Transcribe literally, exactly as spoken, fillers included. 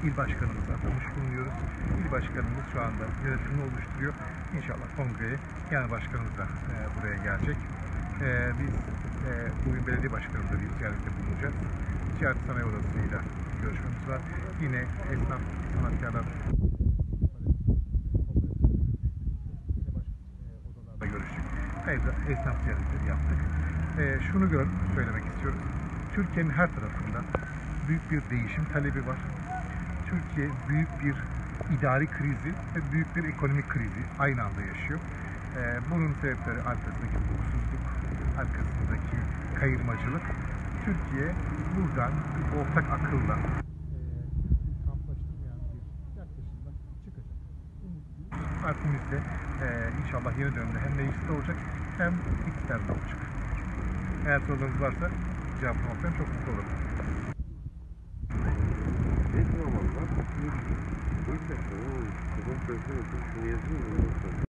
il başkanımızla tanış bulunuyoruz. İl başkanımız şu anda yönetimini oluşturuyor. İnşallah kongreye genel başkanımız da e, buraya gelecek. E, biz e, bugün belediye başkanımızla bir ziyarette bulunacağız. Ticaret Sanayi Odası'yla görüşmemiz var. Yine esnaf, sanatkarlar odalarda görüştük. Ayrıca esnaf ziyaretleri yaptık. E, şunu gör, söylemek istiyoruz. Türkiye'nin her tarafında büyük bir değişim talebi var. Türkiye büyük bir idari krizi ve büyük bir ekonomik krizi aynı anda yaşıyor. Ee, bunun sebepleri arkasındaki hukuksuzluk, arkasındaki kayırmacılık. Türkiye buradan bir ortak akılla bir kamplaştırmayan bir yaklaşımdan çıkacak. Partimizde e, inşallah yeni dönemde hem mecliste olacak hem iktidarda olacak. Eğer sorularınız varsa cevaplamaktan çok mutlu olurum. Ne zaman var? Bu yüzden. Tamam. Tamam. Şunu yazayım mı?